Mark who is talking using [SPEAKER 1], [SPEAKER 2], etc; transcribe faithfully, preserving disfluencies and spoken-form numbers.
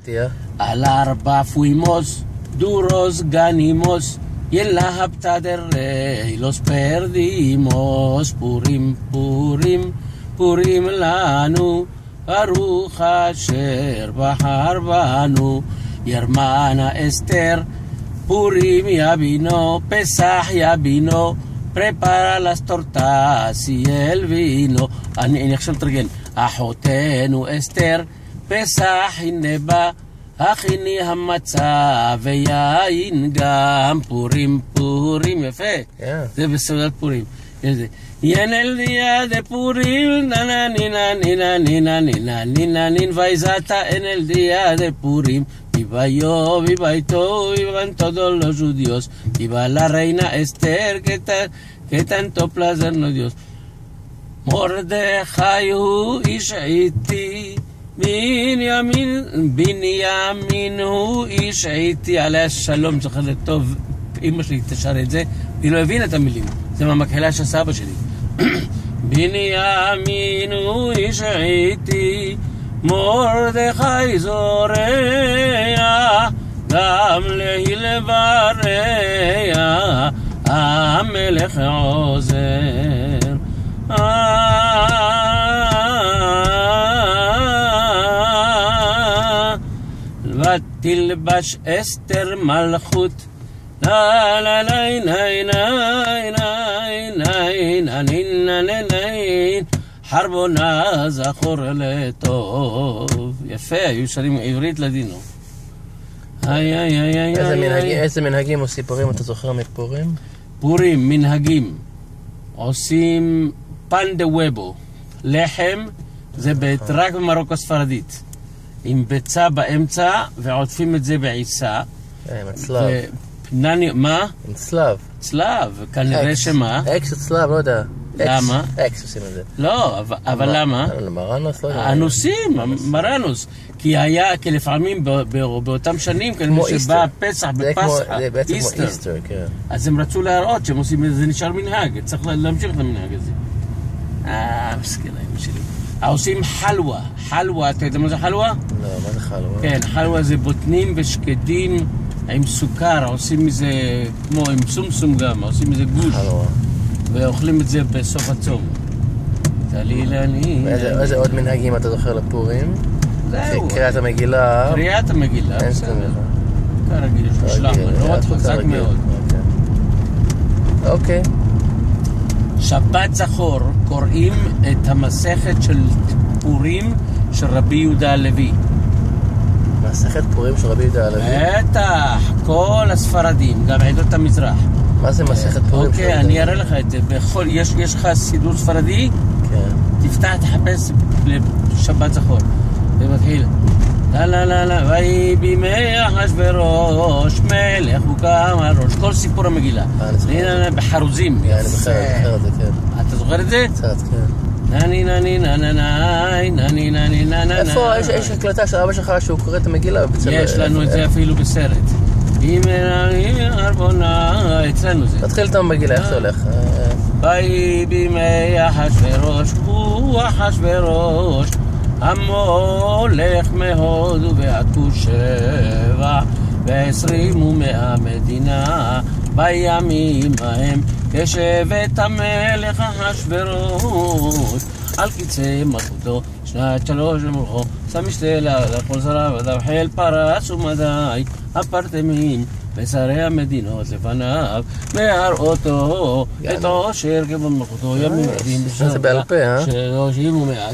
[SPEAKER 1] תהיה?
[SPEAKER 2] על ארבע fuimos duros ganimos y en la hapta del rey los perdimos. Purim, Purim, Purim lanu, Baruch Asher bahar banu. Y hermana Esther, Purim ya vino, Pesach ya vino, prepara las tortas y el vino. אני עכשיו תרגן. אחותנו אסתר, פסח הנה בא, הכיני המצה ויין גם. פורים, פורים, יפה. זה בסעודת פורים. Y en el día de Purim, nananina, nina, nina, nina, nina, nin, vaizata en el día de Purim. Viva yo, viva y todo, vivan todos los judíos. Viva la reina Esther, que, ta, que tanto placer nos dio. מרדכי הוא איש עיתי, בנימין, בנימין הוא איש עיתי, עליה השלום. זוכר לטוב, אמא שלי תשר את זה, היא לא הבינה את המילים, זה מהמקהלה של סבא שלי. בנימין הוא איש עיתי, מרדכי זורע, גם להיל ברע, המלך עוזר. ותלבש אסתר מלכות, לה לה לה נה נה נה נה נה נה חרבונה זכור לטוב. יפה, היו שרים עברית לדינו.
[SPEAKER 1] איזה מנהגים או סיפורים אתה זוכר מפורים?
[SPEAKER 2] פורים, מנהגים עושים פן דה וובו, לחם, זה רק במרוקו הספרדית, עם ביצה באמצע ועוטפים את זה בעיסה.
[SPEAKER 1] עם הצלב.
[SPEAKER 2] מה?
[SPEAKER 1] עם צלב.
[SPEAKER 2] צלב, כנראה שמה?
[SPEAKER 1] אקס צלב, לא יודע.
[SPEAKER 2] למה?
[SPEAKER 1] אקס עושים את זה.
[SPEAKER 2] לא, אבל למה?
[SPEAKER 1] מרנוס, לא יודע.
[SPEAKER 2] אנוסים, מרנוס. כי היה, כי לפעמים באותם שנים, כנראה שבא פסח בפסח,
[SPEAKER 1] זה בעצם כמו איסטר, כן.
[SPEAKER 2] אז הם רצו להראות שהם עושים את זה, נשאר מנהג, צריך להמשיך את המנהג הזה. אה, מסכנה אמא שלי. עושים חלווה, חלווה, אתה יודע מה זה חלווה?
[SPEAKER 1] לא, מה זה חלווה?
[SPEAKER 2] כן, חלווה זה בוטנים ושקדים עם סוכר, עושים מזה, כמו עם סומסום גם, עושים מזה גוש.
[SPEAKER 1] חלווה.
[SPEAKER 2] ואוכלים את זה בסוף הצום. תלילני.
[SPEAKER 1] איזה עוד מנהגים אתה זוכר לפורים?
[SPEAKER 2] זהו.
[SPEAKER 1] קריאת המגילה.
[SPEAKER 2] קריאת המגילה, בסדר. כרגיל, יש לו שלח, מאוד חזק מאוד.
[SPEAKER 1] אוקיי.
[SPEAKER 2] שבת זכור קוראים את המסכת של פורים של רבי יהודה הלוי.
[SPEAKER 1] מסכת פורים של רבי יהודה הלוי?
[SPEAKER 2] בטח, כל הספרדים, גם עדות המזרח.
[SPEAKER 1] מה זה מסכת פורים?
[SPEAKER 2] אוקיי, אני אראה לך את זה. יש לך סידור ספרדי?
[SPEAKER 1] כן.
[SPEAKER 2] תפתח, תחפש לשבת זכור. זה מתחיל. לה לה לה לה, ויהי בימי אחשוורוש מלך הוקם על ראש. כל סיפור המגילה. בחרוזים.
[SPEAKER 1] אני זוכר את זה, כן.
[SPEAKER 2] אתה זוכר את זה?
[SPEAKER 1] קצת, כן.
[SPEAKER 2] נני נני נני נני נני נני נני.
[SPEAKER 1] איפה? יש הקלטה של אבא שלך שהוא קורא את המגילה?
[SPEAKER 2] יש לנו את זה אפילו בסרט. אצלנו זה.
[SPEAKER 1] תתחיל את המגילה, איך זה הולך?
[SPEAKER 2] ויהי בימי אחשוורוש הוא אחשוורוש המולך מהודו ועד שבע ועשרים ומאה מדינה בימים ההם כשבט המלך אחשוורוש על קיצי מלכותו שנת שלוש למולכו שם משתה לכל שריו אדם חיל פרס ומדי הפרטמים ושרי המדינות לפניו מהראותו את עושר כבוד מלכותו ימים רבים
[SPEAKER 1] זה בעל פה, אה?
[SPEAKER 2] שלושים ומאה